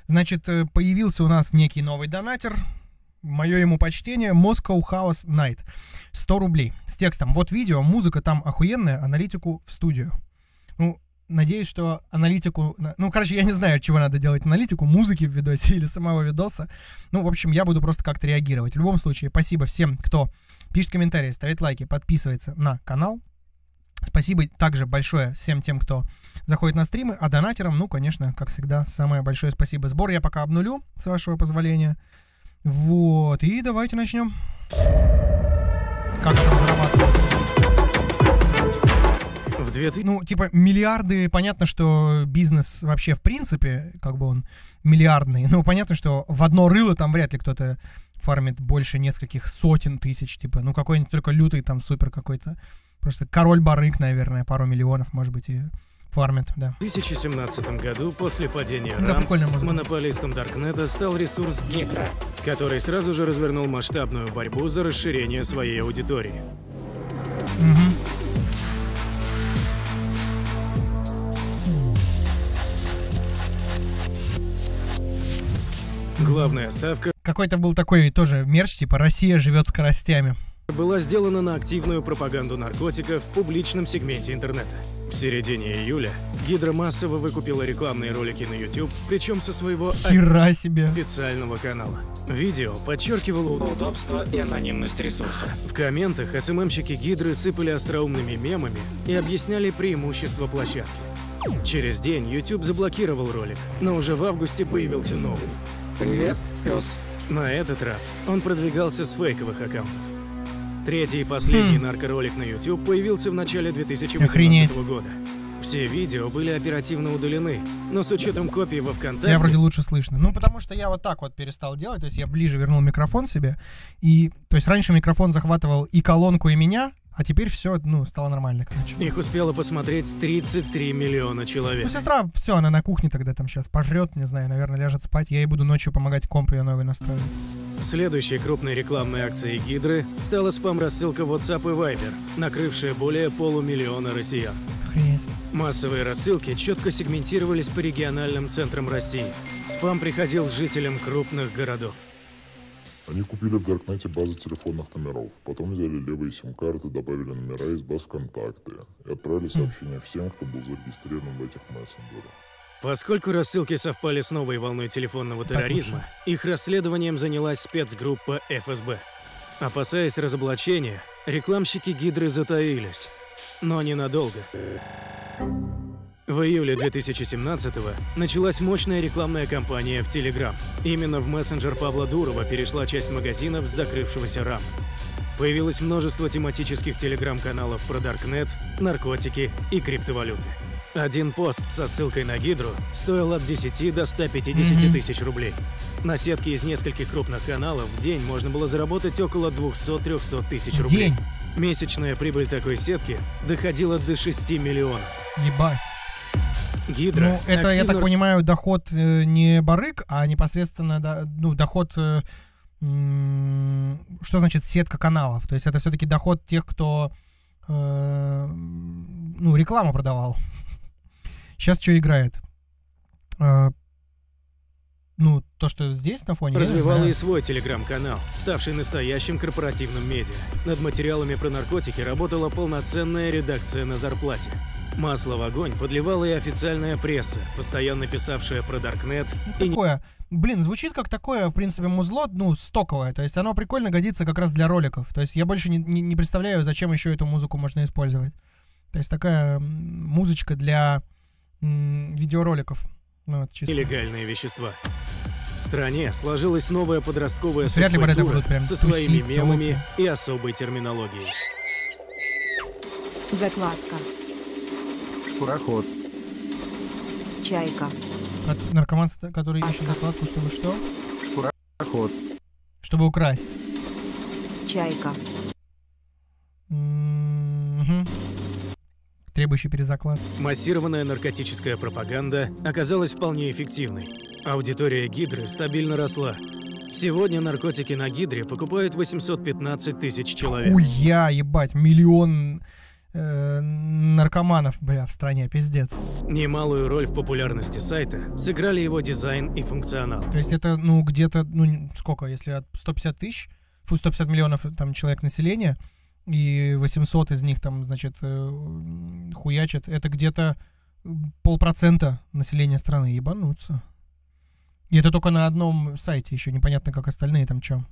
Значит, появился у нас некий новый донатер. Мое ему почтение. Moscow House Night. 100 рублей. С текстом. Вот видео, музыка там охуенная, аналитику в студию. Ну, надеюсь, что аналитику... Ну, короче, я не знаю, чего надо делать аналитику, музыки в видосе или самого видоса. Ну, в общем, я буду просто как-то реагировать. В любом случае, спасибо всем, кто пишет комментарии, ставит лайки, подписывается на канал. Спасибо также большое всем тем, кто заходит на стримы, а донатерам, ну, конечно, как всегда, самое большое спасибо. Сбор я пока обнулю, с вашего позволения. Вот, и давайте начнем. Как же там зарабатывать? Ну, типа, миллиарды, понятно, что бизнес вообще, в принципе, как бы он миллиардный, но понятно, что в одно рыло там вряд ли кто-то фармит больше нескольких сотен тысяч, типа, ну, какой-нибудь только лютый там супер какой-то, просто король-барык, наверное, пару миллионов, может быть, и фармит, да. В 2017 году, после падения RAM, монополистом Даркнета стал ресурс Гидра, который сразу же развернул масштабную борьбу за расширение своей аудитории. Главная ставка какой-то был такой тоже мерч, типа «Россия живет скоростями». Была сделана на активную пропаганду наркотиков в публичном сегменте интернета. В середине июля Гидра массово выкупила рекламные ролики на YouTube, причем со своего официального канала. Видео подчеркивало удобство и анонимность ресурса. В комментах СММщики Гидры сыпали остроумными мемами и объясняли преимущества площадки. Через день YouTube заблокировал ролик, но уже в августе появился новый. Привет, пес. На этот раз он продвигался с фейковых аккаунтов. Третий и последний наркоролик на YouTube появился в начале 2018 года. Все видео были оперативно удалены, но с учетом копий во ВКонтакте... Тебя вроде лучше слышно. Ну, потому что я вот так вот перестал делать, то есть я ближе вернул микрофон себе, и, то есть раньше микрофон захватывал и колонку, и меня, а теперь все, ну, стало нормально, короче. Их успело посмотреть 33 миллиона человек. Ну, сестра, все, она на кухне тогда там сейчас пожрет, не знаю, наверное, ляжет спать, я ей буду ночью помогать комп ее новый настроить. Следующей крупной рекламной акцией Гидры стала спам-рассылка WhatsApp и Viber, накрывшая более полумиллиона россиян. Охренеть. Массовые рассылки четко сегментировались по региональным центрам России. Спам приходил жителям крупных городов. Они купили в Даркнете базы телефонных номеров, потом взяли левые сим-карты, добавили номера из баз ВКонтакте и отправили сообщения всем, кто был зарегистрирован в этих мессенджерах. Поскольку рассылки совпали с новой волной телефонного терроризма, их расследованием занялась спецгруппа ФСБ. Опасаясь разоблачения, рекламщики Гидры затаились. Но ненадолго. В июле 2017-го началась мощная рекламная кампания в Telegram. Именно в мессенджер Павла Дурова перешла часть магазинов с закрывшегося RAM. Появилось множество тематических телеграм-каналов про Даркнет, наркотики и криптовалюты. Один пост со ссылкой на Гидру стоил от 10 до 150 тысяч рублей. На сетке из нескольких крупных каналов в день можно было заработать около 200-300 тысяч рублей. Месячная прибыль такой сетки доходила до 6 миллионов. Ебать. Гидра. Ну, это, я так понимаю, доход не барык, а непосредственно доход... что значит сетка каналов? То есть это все-таки доход тех, кто рекламу продавал. Сейчас что играет? То, что здесь на фоне... Развивала и свой телеграм-канал, ставший настоящим корпоративным медиа. Над материалами про наркотики работала полноценная редакция на зарплате. Масло в огонь подливала и официальная пресса, постоянно писавшая про Даркнет. Такое, звучит как такое, в принципе, музло, стоковое. То есть оно прикольно годится как раз для роликов. То есть я больше не представляю, зачем еще эту музыку можно использовать. То есть такая музычка для видеороликов. Нелегальные вещества. В стране сложилась новая подростковая субкультура со своими мемами и особой терминологией. Закладка. Штуроход. Чайка. Наркоман, который ищет закладку, чтобы что? Штуроход. Чтобы украсть. Чайка. Требующий перезаклад. Массированная наркотическая пропаганда оказалась вполне эффективной. Аудитория Гидры стабильно росла. Сегодня наркотики на Гидре покупают 815 тысяч человек. Хуя, ебать, миллион наркоманов, бля, в стране, пиздец. Немалую роль в популярности сайта сыграли его дизайн и функционал. То есть это, ну, где-то, ну, сколько, если от 150 тысяч, 150 миллионов там человек населения, и 800 из них там, значит, хуячат, это где-то 0,5% населения страны, ебануться. И это только на одном сайте, еще непонятно, как остальные там что.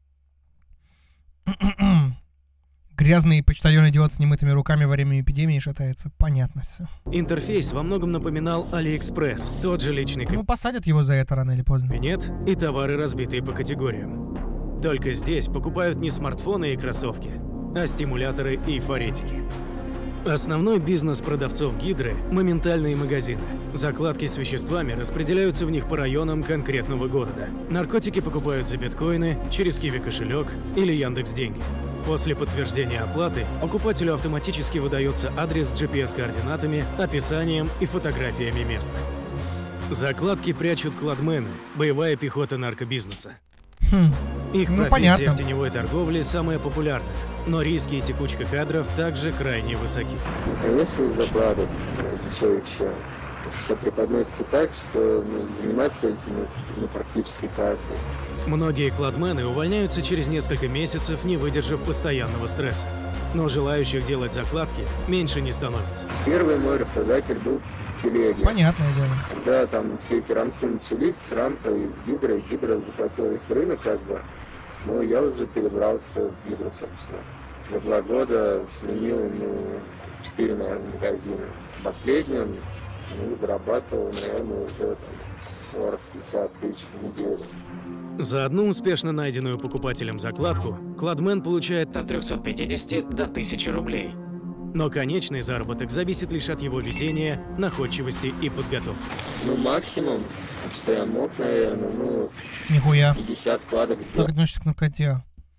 Грязный почтальон-идиот с немытыми руками во время эпидемии шатается. Понятно все. Интерфейс во многом напоминал AliExpress, тот же личный Ну, посадят его за это рано или поздно. кабинет и товары, разбитые по категориям. Только здесь покупают не смартфоны и кроссовки, а стимуляторы и форетики. Основной бизнес продавцов Гидры – моментальные магазины. Закладки с веществами распределяются в них по районам конкретного города. Наркотики покупают за биткоины, через Киви кошелек или Яндекс.Деньги. После подтверждения оплаты покупателю автоматически выдается адрес с GPS-координатами, описанием и фотографиями места. Закладки прячут кладмены, боевая пехота наркобизнеса. Их Ну, профессия понятно. в теневой торговле самая популярная, но риски и текучка кадров также крайне высоки. Конечно, из закладок еще все преподносится так, что заниматься этим практически каждый. Многие кладмены увольняются через несколько месяцев, не выдержав постоянного стресса. Но желающих делать закладки меньше не становится. Первый мой работодатель был Телеги. Понятное дело. Когда там все эти рамсы начались с рампой, с Гидрой, Гидра захватила весь рынок как бы, но я уже перебрался в Гидру, собственно. За 2 года сменил 4, наверное, магазина. В последнем зарабатывал, наверное, уже 40-50 тысяч в неделю. За одну успешно найденную покупателем закладку кладмен получает от 350 до 1000 рублей. Но конечный заработок зависит лишь от его везения, находчивости и подготовки. Максимум, что я мог, наверное, Нихуя. 50 кладок Как сделать. относишься к наркоте?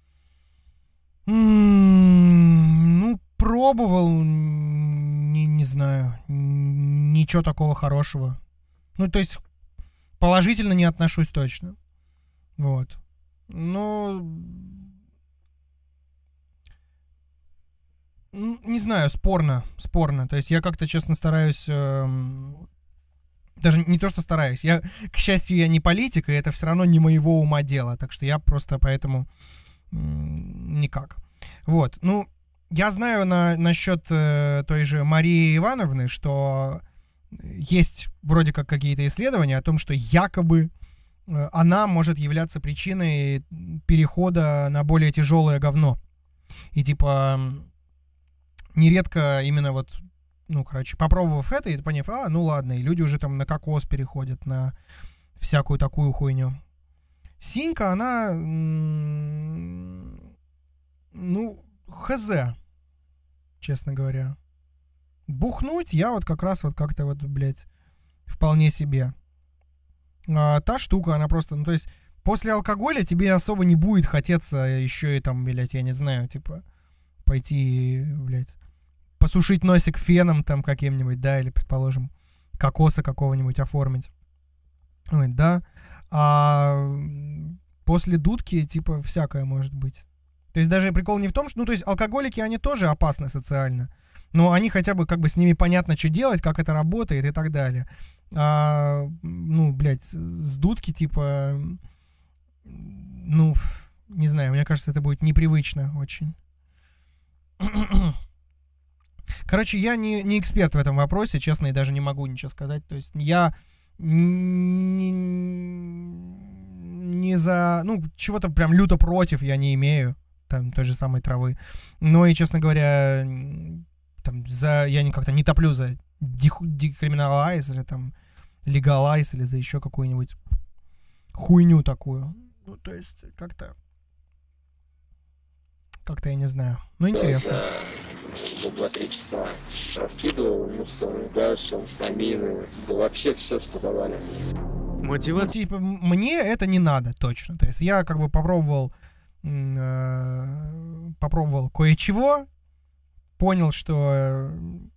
Ну, пробовал, не знаю, ничего такого хорошего. Ну, то есть, положительно не отношусь точно. Вот. Но... Не знаю, спорно. То есть я как-то, честно, стараюсь... даже не то, что стараюсь. К счастью, я не политик, и это все равно не моего ума дело. Так что я просто поэтому никак. Вот. Ну, я знаю насчет той же Марии Ивановны, что есть вроде как какие-то исследования о том, что якобы она может являться причиной перехода на более тяжелое говно. И типа... Нередко именно вот, попробовав это и поняв, ну ладно, и люди уже там на кокос переходят, на всякую такую хуйню. Синька, она, хз, честно говоря. Бухнуть я вот как раз вот как-то вот, блядь, вполне себе. А та штука, она просто, то есть, после алкоголя тебе особо не будет хотеться еще и там, блядь, я не знаю, типа, пойти, блядь, посушить носик феном там каким-нибудь, да, или, предположим, кокоса какого-нибудь оформить. Ой, да. А после дудки, типа, всякое может быть. То есть даже прикол не в том, что... то есть алкоголики, они тоже опасны социально. Но они хотя бы, как бы, с ними понятно, что делать, как это работает и так далее. Блядь, с дудки, типа... не знаю, мне кажется, это будет непривычно очень. Короче, я не эксперт в этом вопросе, честно, и даже не могу ничего сказать. То есть я не за... чего-то прям люто против я не имею, там, той же самой травы. Но и, честно говоря, там, я как-то не топлю за декриминалайз или там легалайз или за еще какую-нибудь хуйню такую. То есть как-то я не знаю. Интересно. За 2-3 часа раскидывал, гаши, амфетамины, да вообще все, что давали. Мотивация. Типа, мне это не надо, точно. То есть я как бы попробовал кое-чего, понял, что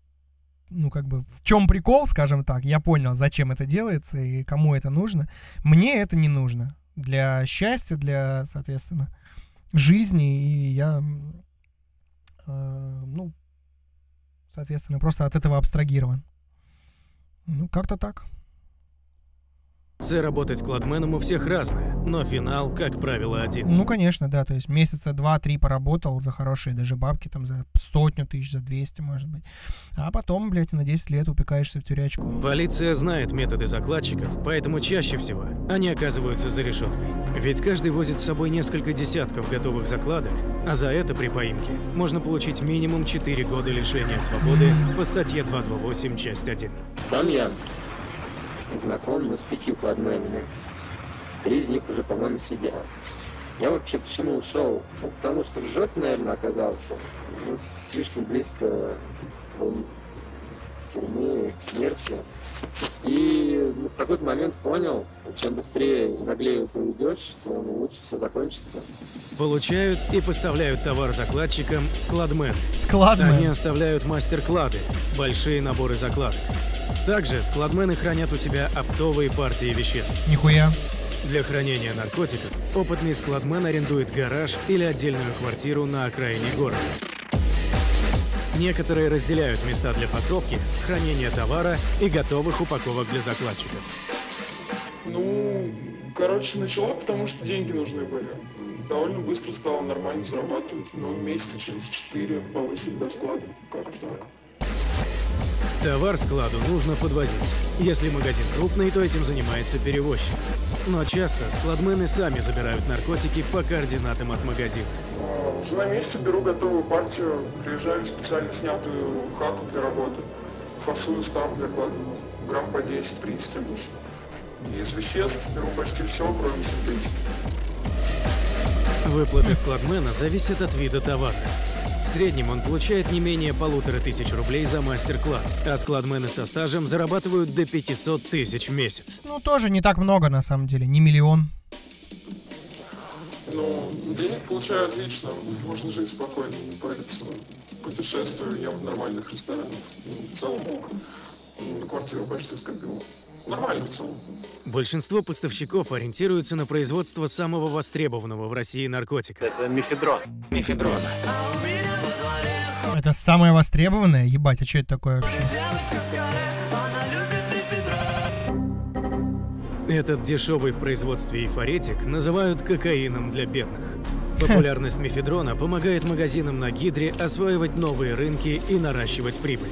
в чем прикол, скажем так, я понял, зачем это делается и кому это нужно. Мне это не нужно. Для счастья, для, соответственно, жизни, и я, соответственно, просто от этого абстрагирован. Ну, как-то так. Работать складменом у всех разное, но финал, как правило, один. Ну, конечно, да, то есть месяца 2-3 поработал за хорошие даже бабки, там, за 100 тысяч, за 200, может быть. А потом, блядь, на 10 лет упекаешься в тюрячку. Полиция знает методы закладчиков, поэтому чаще всего они оказываются за решеткой. Ведь каждый возит с собой несколько десятков готовых закладок, а за это при поимке можно получить минимум 4 года лишения свободы по статье 228, часть 1. Сам я знаком, с 5 кладменами. 3 из них уже, по-моему, сидят. Я вообще почему ушел? Ну, потому что в жопе, наверное, оказался. Ну, слишком близко к тюрьме, к смерти. И в какой-то момент понял, чем быстрее и наглее ты уйдешь, тем лучше все закончится. Получают и поставляют товар закладчикам складмены. Складмен. Они оставляют мастер-клады, большие наборы закладок. Также складмены хранят у себя оптовые партии веществ. Нихуя. Для хранения наркотиков опытный складмен арендует гараж или отдельную квартиру на окраине города. Некоторые разделяют места для фасовки, хранения товара и готовых упаковок для закладчиков. Ну, короче, начала, потому что деньги нужны были. Довольно быстро стало нормально зарабатывать, но месяца через 4 повысить до склада, как-то так. Товар складу нужно подвозить. Если магазин крупный, то этим занимается перевозчик. Но часто складмены сами забирают наркотики по координатам от магазина. На месте беру готовую партию, приезжаю в специально снятую хату для работы, фасую там для кладов, грамм по 10-30 обычно. Из веществ беру почти все, кроме синтетики. Выплаты складмена зависят от вида товара. В среднем он получает не менее 1500 рублей за мастер-клад, а складмены со стажем зарабатывают до 500 тысяч в месяц. Ну, тоже не так много, на самом деле, не миллион. Ну, денег получаю отлично, можно жить спокойно, не париться. Путешествую, ем в нормальных ресторанах. В целом ок. На квартиру почти скопил. Нормально в целом. Большинство поставщиков ориентируются на производство самого востребованного в России наркотика. Это мефедрон. Мефедрон. Это самое востребованное? Ебать, а что это такое вообще? Этот дешевый в производстве эйфоретик называют кокаином для бедных. Популярность мефедрона помогает магазинам на Гидре осваивать новые рынки и наращивать прибыль.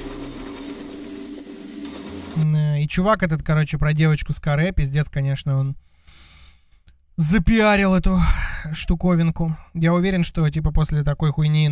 И чувак этот, короче, про девочку с каре, пиздец, конечно, он запиарил эту штуковинку. Я уверен, что, типа, после такой хуйни,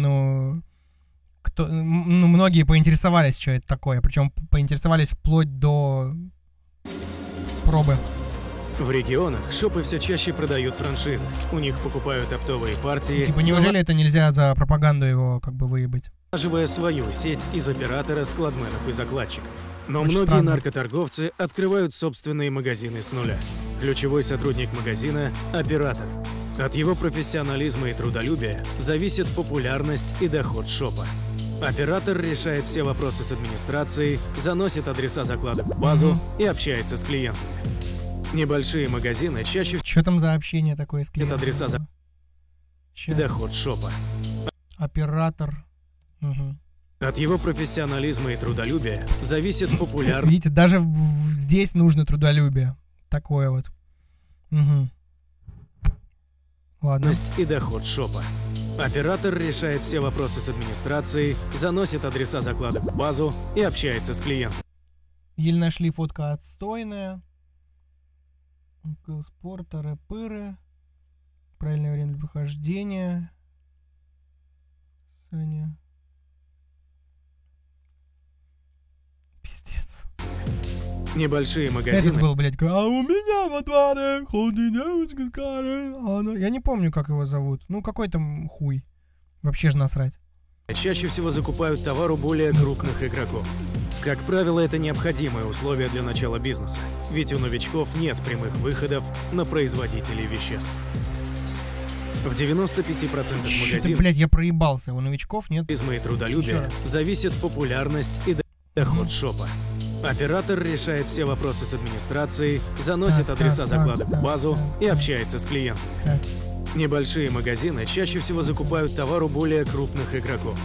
многие поинтересовались, что это такое. Причем поинтересовались вплоть до пробы. В регионах шопы все чаще продают франшизы. У них покупают оптовые партии. Типа, неужели это нельзя за пропаганду его, как бы, выебать? Налаживая свою сеть из оператора, складменов и закладчиков. Но Очень многие странно. наркоторговцы открывают собственные магазины с нуля. Ключевой сотрудник магазина – оператор. От его профессионализма и трудолюбия зависит популярность и доход шопа. Оператор решает все вопросы с администрацией, заносит адреса закладок в базу и общается с клиентами. Небольшие магазины чаще Что там за общение такое с клиентом? адреса за Щас. доход шопа. Оператор. Угу. От его профессионализма и трудолюбия зависит популярность Видите, даже здесь нужно трудолюбие. Такое вот. Угу. Ладно. и доход шопа. Оператор решает все вопросы с администрацией, заносит адреса закладок в базу и общается с клиентом. Еле нашли, фотка отстойная. Спорта, рэпыры. Правильное время для прохождения. Саня. Пиздец. Небольшие Этот магазины был, блядь, а у меня во дворе ходит девочка с каре. Я не помню, как его зовут. Ну, какой там хуй. Вообще же насрать. чаще всего закупают товар у более крупных игроков. Как правило, это необходимое условие для начала бизнеса, ведь у новичков нет прямых выходов на производителей веществ. В 95% Что-то, магазинов блядь, я проебался. У новичков нет. и Еще трудолюбия раз. зависит популярность и доход шопа. Оператор решает все вопросы с администрацией, заносит Так, адреса так, закладок так, в базу так, и так. общается с клиентами. Так. Небольшие магазины чаще всего закупают товар у более крупных игроков.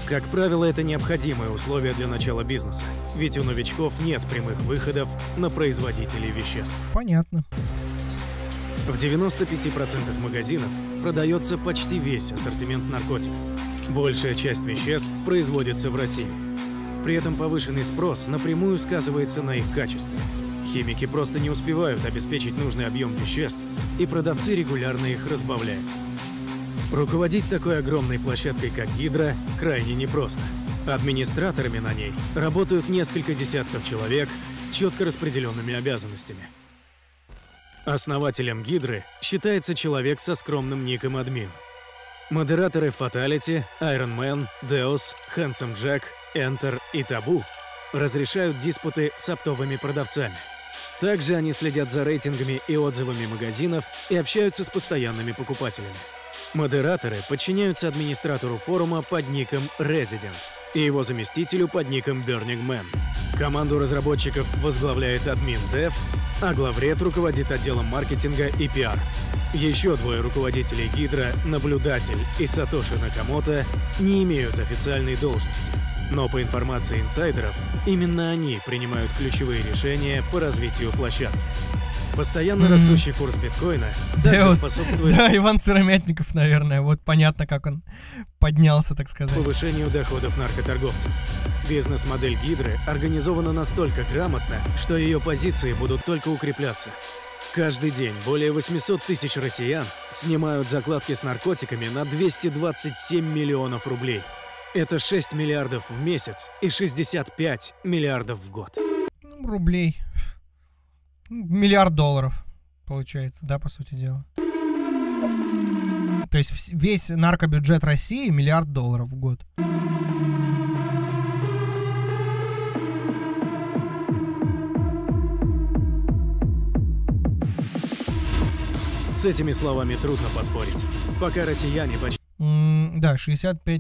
Как правило, это необходимое условие для начала бизнеса, ведь у новичков нет прямых выходов на производителей веществ. Понятно. В 95% магазинов продается почти весь ассортимент наркотиков. Большая часть веществ производится в России. При этом повышенный спрос напрямую сказывается на их качестве. Химики просто не успевают обеспечить нужный объем веществ, и продавцы регулярно их разбавляют. Руководить такой огромной площадкой, как Гидра, крайне непросто. Администраторами на ней работают несколько десятков человек с четко распределенными обязанностями. Основателем Гидры считается человек со скромным ником админ. Модераторы Fatality, Iron Man, Deus, Handsome Jack, Enter и Табу разрешают диспуты с оптовыми продавцами. Также они следят за рейтингами и отзывами магазинов и общаются с постоянными покупателями. Модераторы подчиняются администратору форума под ником Resident и его заместителю под ником Burning Man. Команду разработчиков возглавляет админ Dev, а главред руководит отделом маркетинга и пиар. Еще двое руководителей Гидра, наблюдатель и Сатоши Накамото, не имеют официальной должности. Но по информации инсайдеров, именно они принимают ключевые решения по развитию площадки. Постоянно растущий курс биткоина также способствует Иван Сыромятников, наверное. Вот понятно, как он поднялся, так сказать. повышению доходов наркоторговцев. Бизнес-модель Гидры организована настолько грамотно, что ее позиции будут только укрепляться. Каждый день более 800 тысяч россиян снимают закладки с наркотиками на 227 миллионов рублей. Это 6 миллиардов в месяц и 65 миллиардов в год. Рублей. $1 миллиард, получается, да, по сути дела. То есть весь наркобюджет России $1 миллиард в год. С этими словами трудно поспорить. Пока россияне почти... Да, 65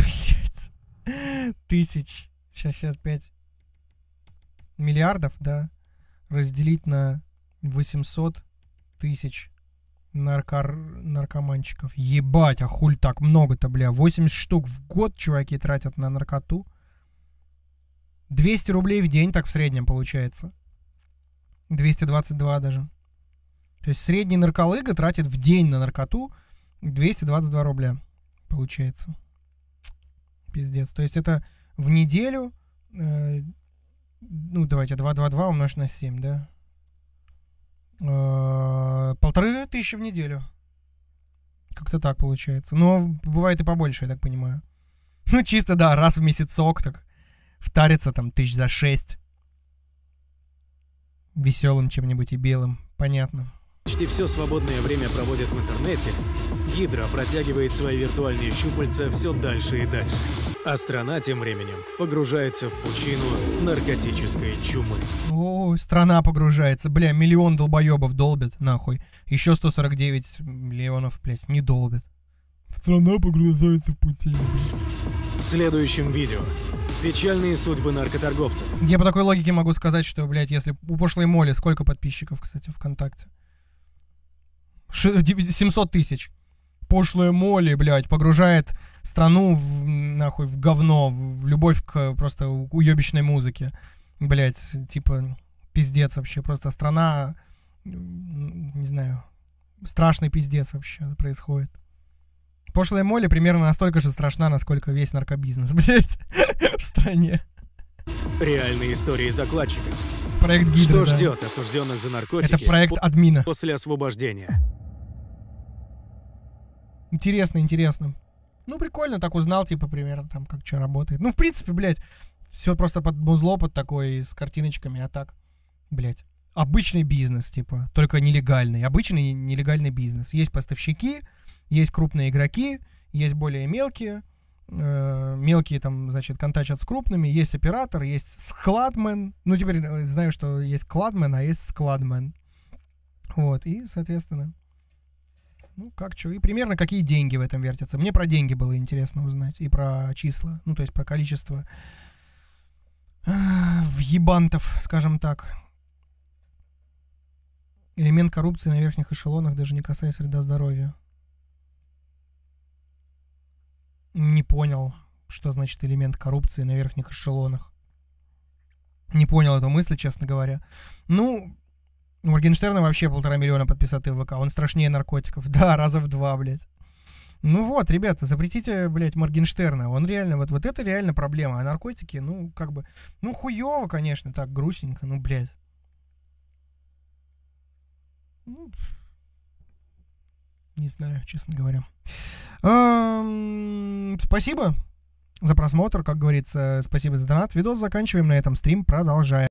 тысяч. Сейчас 5 миллиардов, да. Разделить на 800 тысяч наркоманчиков. Ебать, а хуль так много-то, бля. 80 штук в год чуваки тратят на наркоту. 200 рублей в день так в среднем получается. 222 даже. То есть средний нарколыга тратит в день на наркоту 222 рубля. Получается. Пиздец. То есть это в неделю... ну, давайте, 222 умножить на 7, да? 1500 в неделю. Как-то так получается. Но бывает и побольше, я так понимаю. Ну, чисто, да, раз в месяцок так втарится там 6 веселым чем-нибудь и белым. Понятно. Почти все свободное время проводят в интернете, Гидра протягивает свои виртуальные щупальца все дальше и дальше. А страна тем временем погружается в пучину наркотической чумы. О, страна погружается. Бля, миллион долбоебов долбят, нахуй. Еще 149 миллионов, блядь, не долбят. Страна погружается в пучину. В следующем видео. Печальные судьбы наркоторговцев. Я по такой логике могу сказать, что, блядь, если у пошлой Молли сколько подписчиков, кстати, ВКонтакте? 700 тысяч. Пошлая Молли, блядь, погружает страну в, нахуй, в говно, в любовь к просто уебищной музыке. Блядь, типа, пиздец вообще. Просто страна, не знаю, страшный пиздец вообще происходит. Пошлая Молли примерно настолько же страшна, насколько весь наркобизнес, блядь, в стране. Реальные истории закладчиков. Проект Гидра, Что да. ждет осужденных за наркотики Это проект админа. после освобождения? Интересно, интересно. Ну, прикольно, так узнал, типа, примерно, там, как что работает. Ну, в принципе, блядь, все просто под музло, под такой, с картиночками, а так, блядь, обычный бизнес, типа, только нелегальный. Обычный нелегальный бизнес. Есть поставщики, есть крупные игроки, есть более мелкие. Мелкие, там, значит, контачат с крупными. Есть оператор, есть складмен. Ну, теперь знаю, что есть кладмен, а есть складмен. Вот, и, соответственно... Ну, как что, и примерно какие деньги в этом вертятся. Мне про деньги было интересно узнать. И про числа. Ну, то есть про количество въебантов, скажем так. Элемент коррупции на верхних эшелонах, даже не касаясь вреда здоровью. Не понял. Что значит элемент коррупции на верхних эшелонах? Не понял эту мысль, честно говоря. Ну, у Моргенштерна вообще 1,5 миллиона подписатый в ВК. Он страшнее наркотиков. Да, раза в 2, блядь. Ну вот, ребята, запретите, блядь, Моргенштерна. Он реально, вот это реально проблема. А наркотики, ну, как бы, ну, хуёво, конечно, так, грустненько, ну, блядь. Ну, не знаю, честно говоря. Спасибо за просмотр, как говорится, спасибо за донат. Видос заканчиваем на этом, стрим продолжаем.